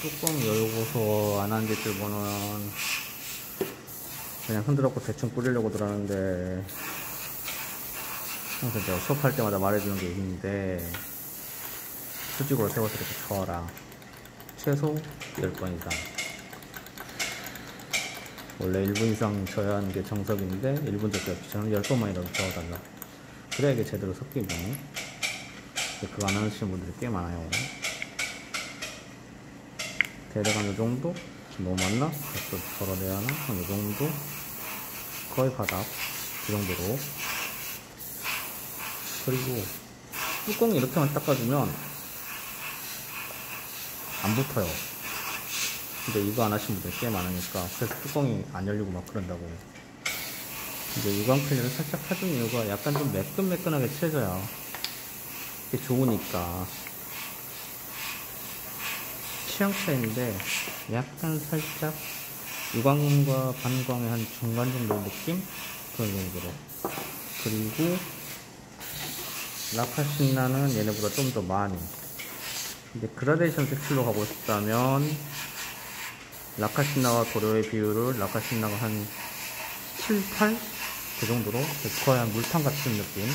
뚜껑 열고서 안 한 데들보는 그냥 흔들었고 대충 뿌리려고 들었는데, 항상 제가 수업할 때마다 말해주는 게 있는데, 수직으로 세워서 이렇게 저어라. 최소 10번 이상. 원래 1분 이상 져야 하는 게 정석인데 1분 젖기 없이 저는 10번만이라도 저어달라. 그래야 이게 제대로 섞이네. 그거 안 하시는 분들이 꽤 많아요. 대략 한 요정도? 너무 많나? 또 덜어내야 하나? 한 요정도? 거의 바닥 그 정도로. 그리고 뚜껑 이렇게만 닦아주면 안 붙어요. 근데 이거 안 하시는 분들 꽤 많으니까, 그래서 뚜껑이 안 열리고 막 그런다고. 이제 유광 클리어를 살짝 해준 이유가 약간 좀 매끈매끈하게 칠해줘야 이게 좋으니까. 취향 차이인데 약간 살짝 유광과 반광의 한 중간 정도 느낌? 그런 정도로. 그리고 라카신나는 얘네보다 좀 더 많이. 이제 그라데이션 색칠로 가고 싶다면 라카신나와 도료의 비율을 라카신나가 한 7, 8? 그 정도로 거의 한 물탕 같은 느낌.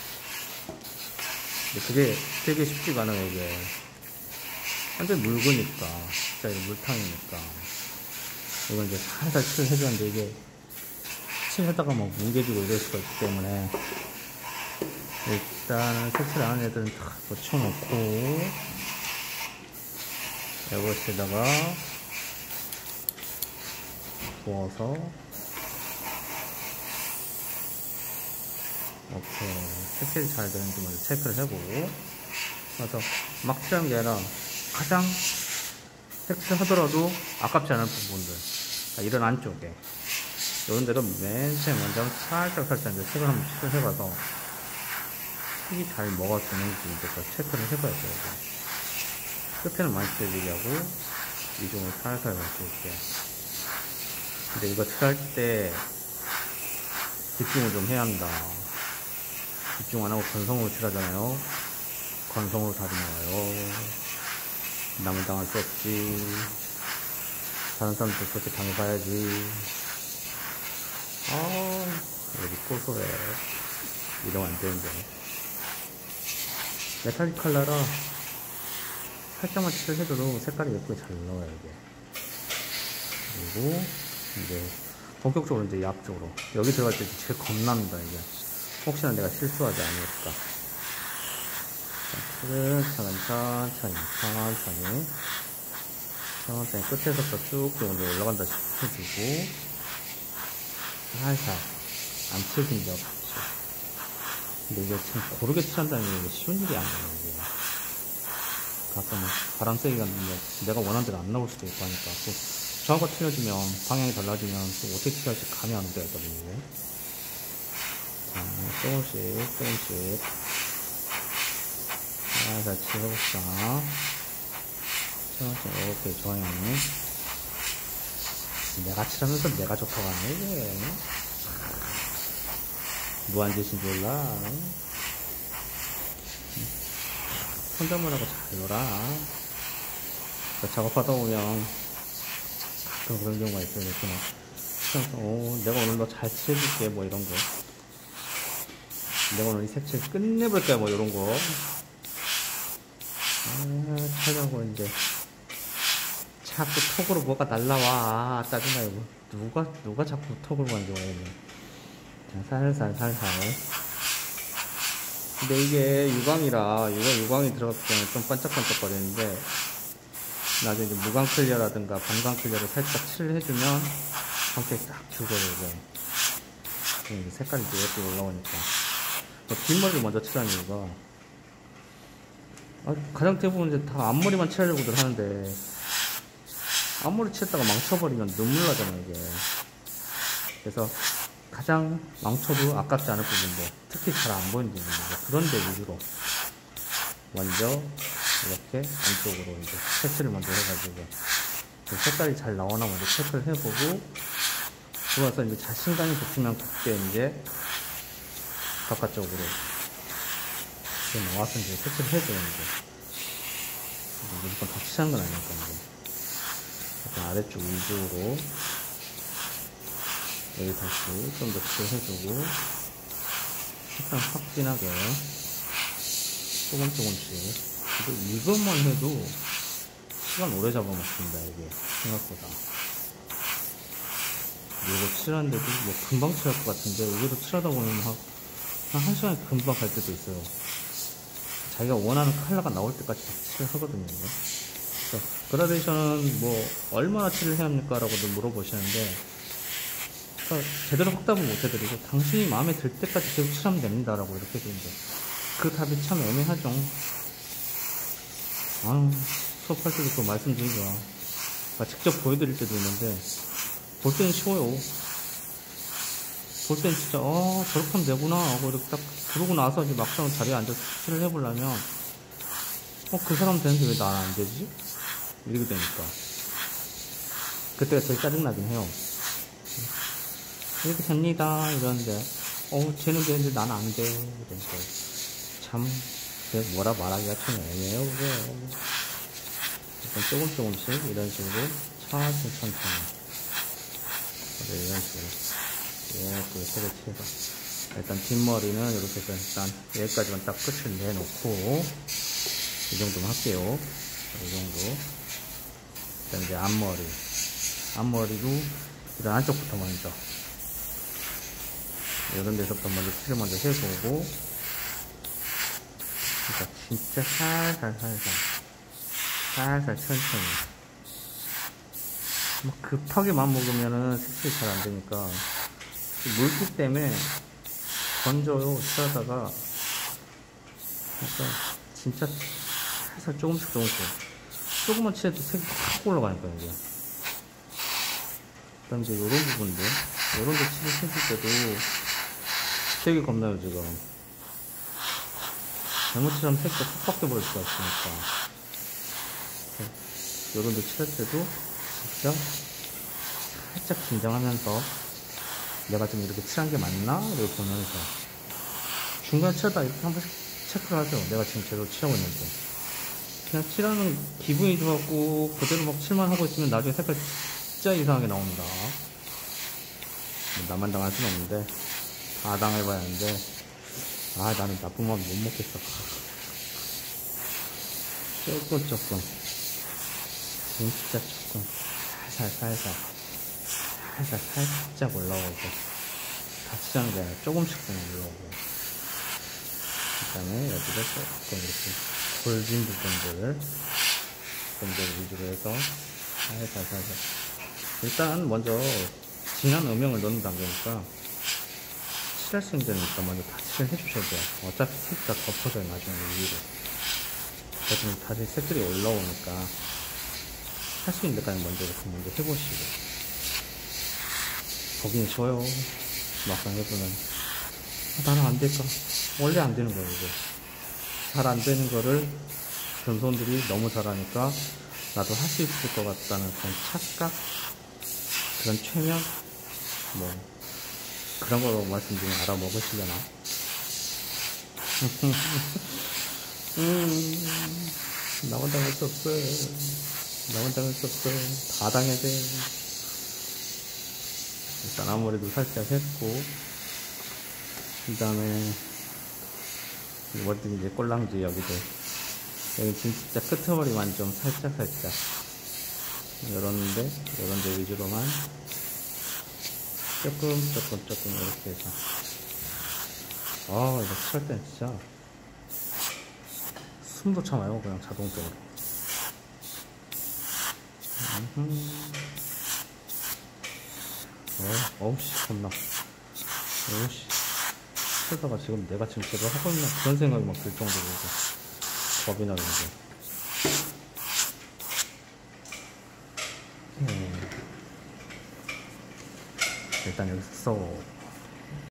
근데 그게 되게 쉽지가 않아요. 이게 완전 묽으니까, 진짜 이거 물탕이니까. 이건 이제 살살 칠해주는데 이게 칠하다가 막 뭉개지고 이럴 수가 있기 때문에 일단 색칠 안 하는 애들은 다 붙여놓고 이것에다가 부어서 이렇게 색칠이 잘 되는지 먼저 체크를 해보고, 그래서 막 칠하는 게 아니라 가장 색칠하더라도 아깝지 않은 부분들, 그러니까 이런 안쪽에 이런 데로 맨 처음에 먼저 살짝 이제 색을 한번 칠을 해봐서 색이 잘 먹어주는지 이제 체크를 해봐야 돼요. 끝에는 많이 칠해주게 하고 위쪽은 살살 맞춰줄게. 근데 이거 칠할 때 집중을 좀 해야 한다. 집중 안 하고 건성으로 칠하잖아요. 건성으로 다지 나와요. 남을 당할 수 없지. 다른 사람도 그렇게 당해봐야지. 여기 고소해. 이러면 안 되는데. 메탈릭 컬러라 살짝만 칠을 해줘도 색깔이 예쁘게 잘 나와요, 이게. 그리고 이제 본격적으로 이제 앞쪽으로 여기 들어갈 때 제일 겁납니다. 이게 혹시나 내가 실수하지 않을까. 천천히 끝에서부터 쭉 먼저 올라간다 해주고, 살살 안 펴진 적 없이. 근데 이게 참 고르게 칠한다는 게 쉬운 일이 아니에요. 이게 가끔 바람 세게 갔는데 내가 원하는 대로 안 나올 수도 있고 하니까, 또 좌우가 틀려지면 방향이 달라지면 또 어떻게 칠할지 감이 안 되거든요. 자, 조금씩 잘 칠해봅시다. 오케이, 좋아요. 내가 칠하면서 내가 좋다고 하네, 이게. 무한짓인 줄 몰라. 혼잣말하고 잘 놀아. 작업하다 보면 가끔 그런 경우가 있어요. 이렇게 내가 오늘 너 잘 칠해줄게, 뭐 이런 거. 내가 오늘 이 색칠 끝내볼게, 뭐 이런 거. 촬영하고 이제 자꾸 톡으로 뭐가 날라와. 짜증나. 이거 누가 자꾸 톡을 만져요. 살살. 근데 이게 유광이라, 유광이 들어갔기 때문에 좀 반짝반짝 거리는데, 나중에 이제 무광 클리어라든가 반광 클리어를 살짝 칠을 해주면 성격이 딱 죽어요, 이게. 색깔이 이제 예쁘게 올라오니까. 뒷머리를 먼저 칠하는 이유가, 가장 대부분 이제 다 앞머리만 칠하려고들 하는데, 앞머리 칠했다가 망쳐버리면 눈물 나잖아요, 이게. 그래서 가장 망쳐도 아깝지 않을 부분들, 특히 잘 안 보이는 부분들, 그런 데 위주로 먼저 이렇게 안쪽으로 이제 색칠을 먼저 해가지고 색깔이 잘 나오나 먼저 체크를 해보고, 그러면서 이제 자신감이 붙으면 그때 이제 바깥쪽으로 이렇게 나와서 이제 색칠을 해줘요. 이제 무조건 다 칠하는 건 아니니까. 이제 약간 아래쪽 위주로 여기 다시 좀 더 칠해주고 약간 확 진하게 조금씩. 근데 이것만 해도 시간 오래 잡아먹습니다. 이게 생각보다. 이거 칠하는데도 뭐 금방 칠할 것 같은데 여기도 칠하다 보면 한 1시간이 금방 갈 때도 있어요. 자기가 원하는 컬러가 나올 때까지 칠을 하거든요. 그라데이션은 뭐 얼마나 칠을 해야 합니까? 라고도 물어보시는데 그러니까 제대로 확답은 못 해드리고 당신이 마음에 들 때까지 계속 칠하면 됩니다 라고 이렇게 해주는데 그 답이 참 애매하죠. 아유, 수업할 때도 또 말씀드리죠. 직접 보여드릴 때도 있는데 볼 때는 쉬워요. 볼 때는 진짜 저렇게 하면 되구나 하고 이렇게 딱 그러고 나서 이제 막상 자리에 앉아서 칠을 해보려면 그 사람 되는데 왜 나는 안 되지? 이렇게 되니까 그때가 제일 짜증나긴 해요. 이렇게 됩니다 이러는데 쟤는 되는데 나는 안 돼. 그러니까 참 뭐라 말하기가 참 애매해요. 그게 일단 조금씩 이런 식으로 천천히 이런 식으로 그 색을 칠해서 일단 뒷머리는 이렇게 해서 일단 여기까지만 딱 끝을 내놓고 이 정도만 할게요. 이 정도. 일단 이제 앞머리도 일단 안쪽부터 먼저 이런 데서부터 먼저 칠을 먼저 해보고 그러니까 진짜 살살 천천히 막 급하게 맘먹으면은 색칠이 잘 안되니까 물기 때문에 건져요. 칠하다가 그러니까 진짜 살살 조금씩 조금만 칠해도 색이 확 올라가니까 이게. 그다음 이제 요런 부분들 요런 데 칠을 해줄 때도 색이 겁나요 지금. 잘못 칠하면 색이 확 바뀌어버릴 수가 있으니까 요런 데 칠할 때도 진짜 살짝 긴장하면서 내가 좀 이렇게 칠한 게 맞나? 이렇게 보면서 중간 칠하다 이렇게 한 번씩 체크를 하죠. 내가 지금 제대로 칠하고 있는지. 그냥 칠하는 기분이 좋았고 그대로 막 칠만 하고 있으면 나중에 색깔 진짜 이상하게 나옵니다. 나만 당할 수는 없는데 다 당해봐야 하는데 나는 나쁜 마음 못 먹겠어. 조금 진짜 조금 살짝 올라오고 다 치자는 게 아니라 조금씩 올라오고 그 다음에 여기도 조금 이렇게 골진 부분들을 위주로 해서 살살 일단 먼저 진한 음영을 넣는 단계니까 칠할 수 있는 데니까 먼저 다 칠을 해주셔야 돼요. 어차피 색이 다 덮어져요 나중에 위로. 그래서 다시 색들이 올라오니까 할 수 있는 데까지 먼저 이렇게 먼저 해보시고 보기는 쉬워요. 막상 해보면 나는 안 될까? 원래 안 되는 거예요. 이게 잘 안 되는 거를 전손들이 너무 잘하니까 나도 할 수 있을 것 같다는 그런 착각, 그런 최면 뭐 그런 거로 말씀드리면 알아먹으시려나? 나만 당할 수 없어. 나만 당할 수 없어. 다 당해야 돼. 일단 앞머리도 살짝 했고, 그 다음에 머리도 이제 꼴랑지 여기도 여기 진짜 끄트머리만 좀 살짝 요런데 위주로만 조금 이렇게 해서 이거 칠할 땐 진짜 숨도 참아요. 그냥 자동적으로. 어우씨 겁나. 어우씨 그러다가 지금 내가 지금 제대로 하고 있나 그런 생각이 막 들 정도로 겁이 나는 게. 일단 여기서